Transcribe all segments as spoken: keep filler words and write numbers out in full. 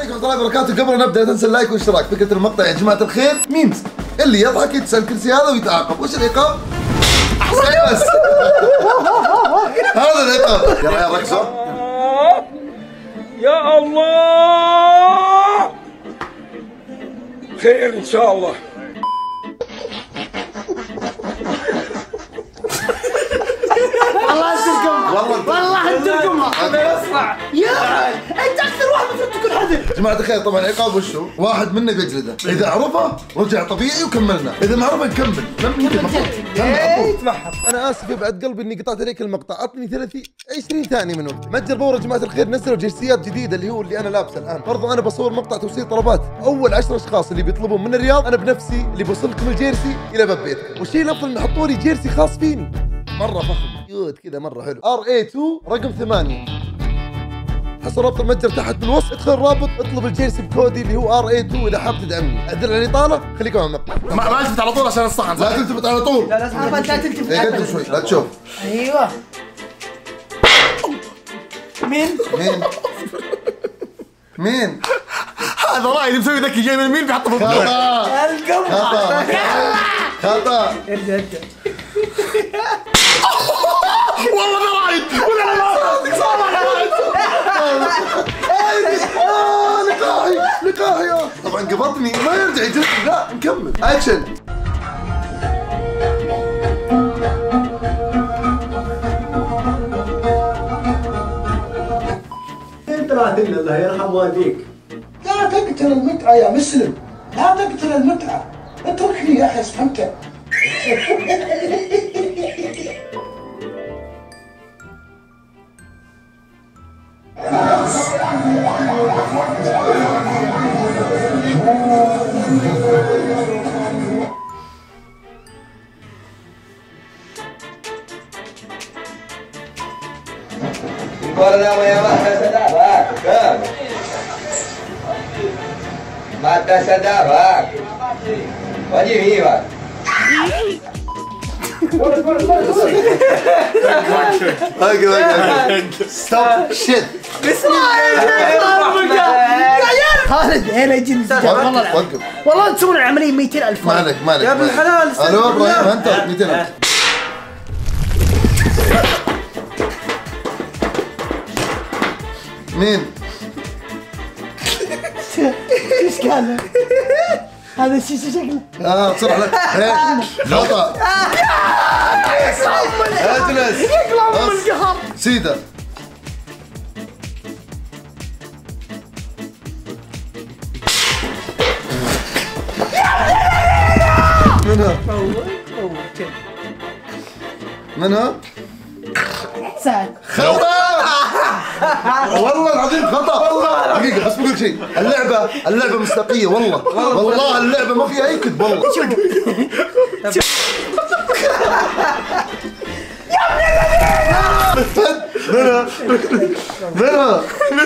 عليكم ورحمة الله وبركاته. قبل نبدا لا تنسى اللايك والاشتراك. فكرة المقطع يا جماعة الخير ميمز، اللي يضحك يتسال الكرسي هذا ويتعاقب. وش العقاب؟ بس هذا العقاب. يلا يا ركزوا. يا الله خير ان شاء الله. والله انتم والله والله انتم انا اسمع يا انت اكثر واحد المفروض تكون حذر. جماعة الخير طبعا العقاب وشو؟ واحد منا بيجلده، إذا عرفه رجع طبيعي وكملنا، إذا ما عرفه نكمل. يتمحر. أنا آسف يا بعد قلبي إني قطعت عليك المقطع، عطني ثلاثين عشرين ثانية من وقت. متجر باور يا جماعة الخير نزلوا جنسيات جديدة اللي هو اللي أنا لابسه الآن، برضو أنا بصور مقطع توصيل طلبات، أول عشرة أشخاص اللي بيطلبون من الرياض أنا بنفسي اللي بوصل لكم الجيرسي إلى باب بيتكم، والشيء الأفضل إن حطوا لي جيرسي خاص فيني. مرة فخم كيوت كذا مرة حلو. آر إيه تو رقم ثمانية. حصل رابط المتجر تحت بالوصف، ادخل الرابط اطلب الجيرسي بكودي اللي هو آر إيه تو اذا حاب تدعمني. ادل على الاطاله خليكم على المقطع. ما ما التفت على طول عشان الصحن. لا تلتفت على طول. لا لازم لا تلتفت. إيه قدم شوي لا تشوف. ايوه. مين؟ مين؟ مين؟ هذا رايي اللي مسوي ذكي جاي من مين بيحطه في الضوء. خطأ القمر. خطأ خطأ. ارجع ارجع. والله ما رايد ولا لا صوتك صار آه لقاحي لقاحي. آه. طبعا قبضني ما يرجع يجلد. لا نكمل اكشن. انت لا تقل الله يرحم والديك. لا تقتل المتعة يا مسلم، لا تقتل المتعة، اتركني يا اخي فهمت؟ Guarda ya mata sedabak, mata sedabak, wajib ini pak. ستوب شيت. بسم الله يا عيال. خالد هنا يجي والله وقف والله تسوون العمليه مئتين ألف. مالك مالك يا ابن الحلال. الو ابراهيم انت مئتين. مين؟ ايش قال؟ هذا الشيء شكله. اه بسرعة لا خطأ. اجلس يقلع من القهر. سيدة. منها؟ منها؟ سعد. خطأ. والله العظيم خطأ. دقيقة بس بقول شيء، اللعبة اللعبة مصداقية والله والله اللعبة ما فيها أي كذب والله. منها؟ منها؟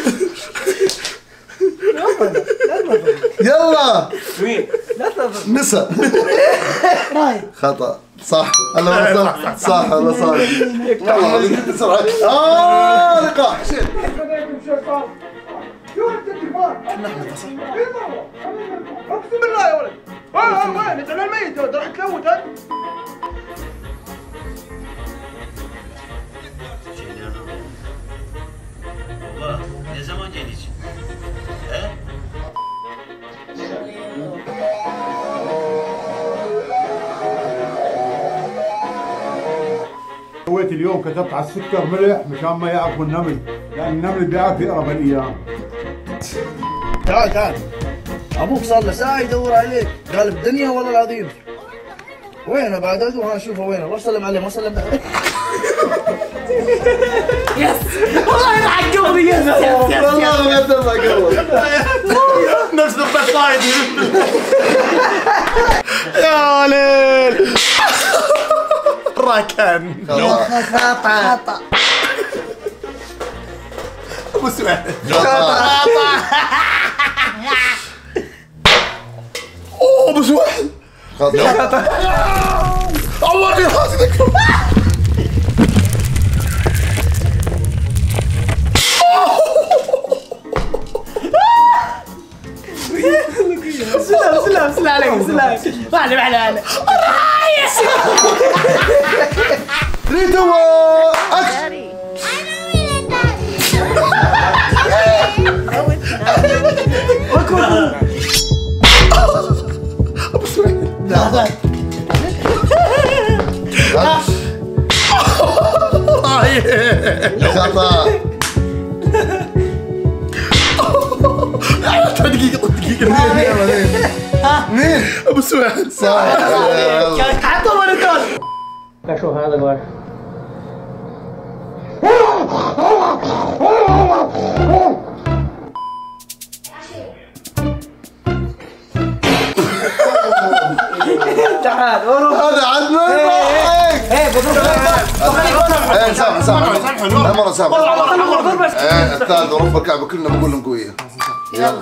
يلا مين؟ نسى. رايد. خطأ صح. هلا صح صح هلا صح. والله قلت بسرعة. اه لقاح شيء. اقسم بالله يا ولد. وين وين انت الميت راح تلوت انت. Baba ne zaman gelecek? He? سويت اليوم كتبت على السكر ملح مشان ما يعرفوا النمل، لان النمل بيعرف يقرا بالايام. تعال تعال. ابوك صار له ساعه يدور عليك، قال بالدنيا والله العظيم. وينه بعد ادور اشوفه وينه، روح سلم عليه ما سلمت عليه. يس والله انا عقبني. يس يس والله ما تطلع قبل. نفس نقطة صايد. يا ليل راكان. خطا خطا. ابو سؤال. خطأ. اوه ابو سؤال. خطأ. الله يحاسبك. عليك بسم الله ما عليه ما عليه ما عليه الرايس ثلاثة اكشن. خطأ. دقيقة دقيقة مين؟ أبو سويد صح. حطوا ولا دول؟ شوف هذا الواحد تعال هذا عاد ما يضحك. ايه ايه سامح سامح مرة سامح. ايه الثالث ورب الكعبة كلنا بقول لهم قوية. يلا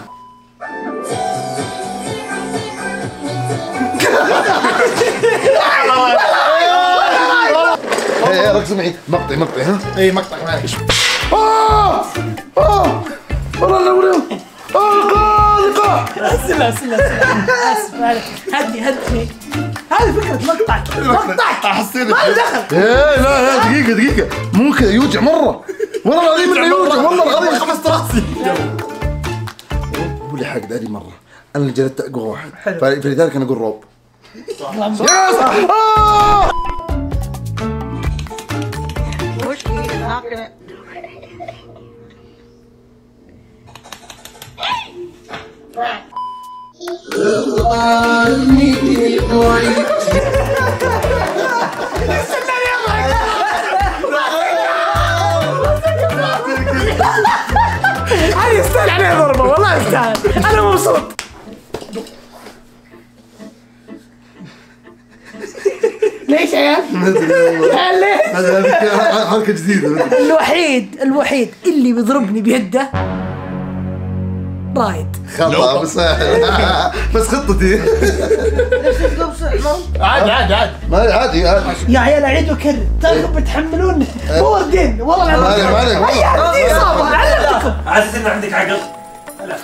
ايه ركز معي. مقطعي مقطعي ها. ايه مقطع معلش. اه اه والله لا ولا اه لقاء. اسمع اسمع اسمع هدي هدي هذه فكرة مقطع مقطع حسيت ما له دخل. ايه لا لا دقيقة دقيقة مو كذا يوجع مرة والله العظيم انه يوجع والله العظيم خمس راسي. قول لي حق هذه مرة انا اللي جلدت اقوى واحد فلذلك انا اقول روب. يس آه! هذه يستاهل عليها ضربة والله يستاهل. أنا مبسوط. ليش يا عيال؟ ليه؟ هذه حركة جديدة. الوحيد الوحيد اللي بيضربني بيده رايد. خطأ بس بس خطتي. عادي عادي عادي ما عادي عادي. يا عيال أعيد وأكرر تاخذ بتحملون بوردين والله العظيم. ما عليك ما عليك. هي هذه إصابة علمتكم. عزيز ان عندك عقل. لا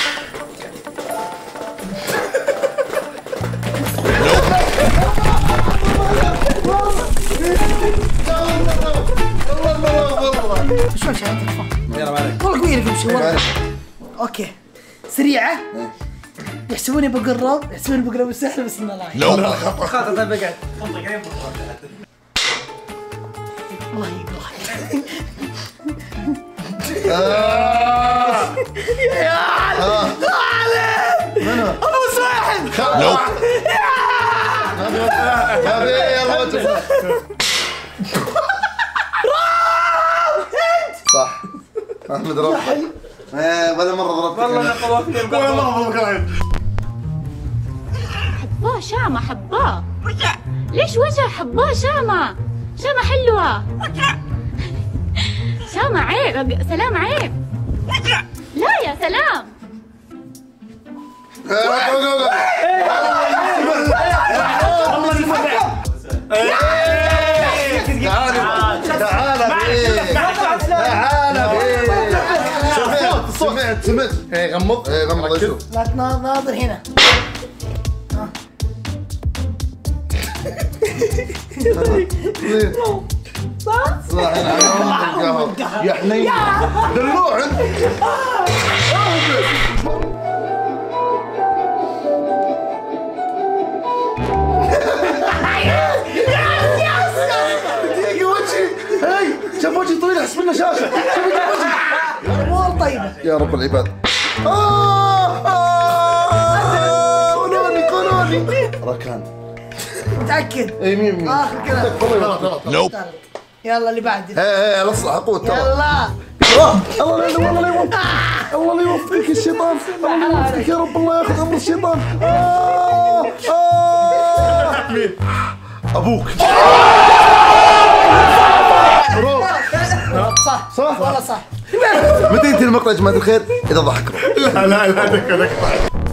شوي شوي يلا ما عليك والله قوية لكم شوي والله. اوكي سريعة يحسبوني بقرب يحسبوني بقرب السحر بس انه لايك. لا خطأ. خاطر طيب اقعد الله يقهر. يا عيال منو؟ ابو سواحل. يلا صح احمد ربك. ايه ولا مرة ضربتك. والله انا طوافي ولا مرة ضربتك. حباه شامة حباه. ليش وجه حباه شامة؟ شامة حلوة. شامة عيب سلام عيب. لا يا سلام. سمعت سمعت. ايه غمض. ايه غمض شوف. لا تناظر هنا. صح؟ صح يا حنين دلوع انت. دقيقة وجهي هاي شاف وجهي طويل احس منه شاشة. امور طيبة يا رب العباد. قولوني قولوني. ركان. متأكد؟ اي مين مين؟ اخر كلام. نوب. يلا اللي بعده. ايه ايه الاصلع قوة ترى. يلا. الله لا والله لا يوفقك. الله لا يوفقك الشيطان. الله لا يوفقك يا رب. الله ياخذ امر الشيطان. آه آه ابوك. صح صح والله صح. متى ينتهي المقطع يا جماعة الخير؟ إذا ضحك روح. لا لا لا دكة دكة.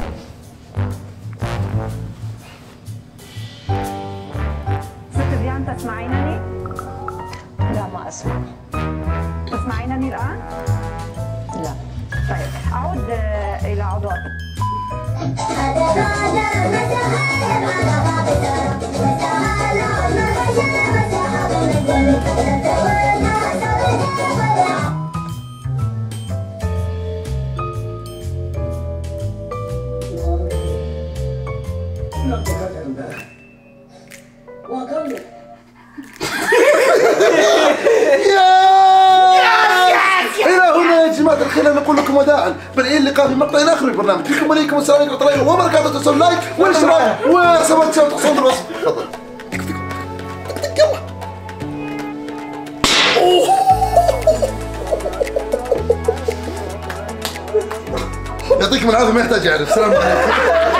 ست ديان تسمعينني؟ لا ما أسمع. تسمعينني الآن؟ لا. طيب أعود إلى عضوات. الخير نقول لكم وداعا بالإيه اللقاء في مقطع آخر من البرنامج. فيكم عليكم السلام عليكم ورحمة الله وبركاته. تنسوا اللايك والاشتراك وحسابات صوت الوصف. تفضل. يعطيكم العافية ما يحتاج يعرف. السلام عليكم.